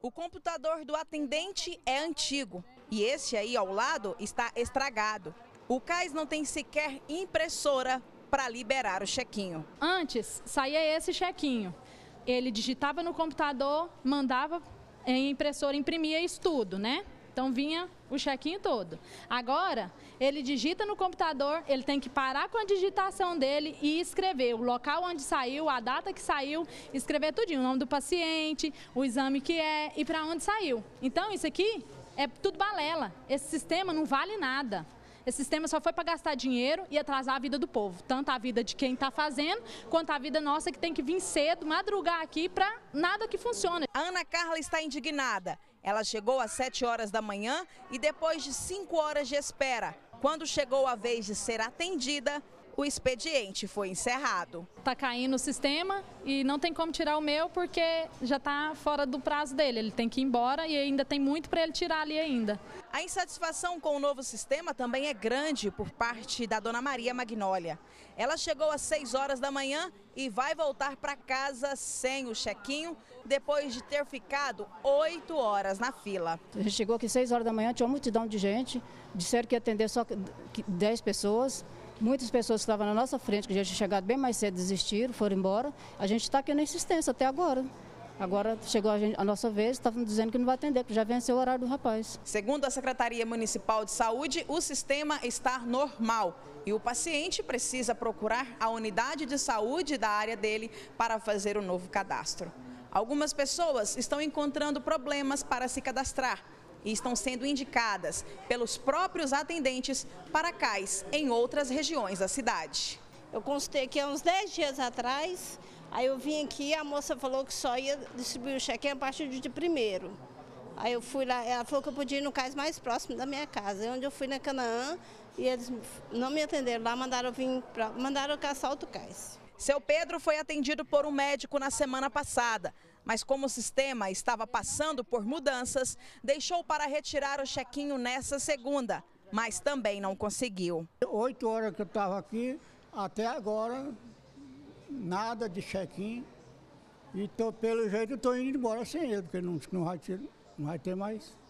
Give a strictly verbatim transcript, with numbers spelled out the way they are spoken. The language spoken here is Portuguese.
O computador do atendente é antigo e esse aí ao lado está estragado. O cais não tem sequer impressora para liberar o chequinho. Antes saía esse chequinho. Ele digitava no computador, mandava em impressora, imprimia isso tudo, né? Então vinha o chequinho todo. Agora, ele digita no computador, ele tem que parar com a digitação dele e escrever o local onde saiu, a data que saiu, escrever tudinho, o nome do paciente, o exame que é e para onde saiu. Então isso aqui é tudo balela. Esse sistema não vale nada. Esse sistema só foi para gastar dinheiro e atrasar a vida do povo. Tanto a vida de quem está fazendo, quanto a vida nossa que tem que vir cedo, madrugar aqui para nada que funcione. A Ana Carla está indignada. Ela chegou às sete horas da manhã e depois de cinco horas de espera, quando chegou a vez de ser atendida, o expediente foi encerrado. Está caindo o sistema e não tem como tirar o meu porque já está fora do prazo dele. Ele tem que ir embora e ainda tem muito para ele tirar ali ainda. A insatisfação com o novo sistema também é grande por parte da dona Maria Magnólia. Ela chegou às seis horas da manhã e vai voltar para casa sem o chequinho depois de ter ficado oito horas na fila. A gente chegou aqui às seis horas da manhã, tinha uma multidão de gente, disseram que ia atender só dez pessoas. Muitas pessoas que estavam na nossa frente, que já tinham chegado bem mais cedo, desistiram, foram embora. A gente está aqui na insistência até agora. Agora chegou a, gente, a nossa vez, estavam dizendo que não vai atender, porque já venceu o horário do rapaz. Segundo a Secretaria Municipal de Saúde, o sistema está normal e o paciente precisa procurar a unidade de saúde da área dele para fazer o novo cadastro. Algumas pessoas estão encontrando problemas para se cadastrar e estão sendo indicadas pelos próprios atendentes para cais em outras regiões da cidade. Eu consultei aqui há uns dez dias atrás, aí eu vim aqui e a moça falou que só ia distribuir o cheque-in a partir do dia primeiro. Aí eu fui lá, ela falou que eu podia ir no cais mais próximo da minha casa, onde eu fui na Canaã e eles não me atenderam lá, mandaram eu vir pra, mandaram eu caçar outro cais. Seu Pedro foi atendido por um médico na semana passada, mas como o sistema estava passando por mudanças, deixou para retirar o chequinho nessa segunda, mas também não conseguiu. Oito horas que eu estava aqui, até agora, nada de chequinho e tô, pelo jeito estou indo embora sem ele, porque não, não, vai ter, não vai ter mais.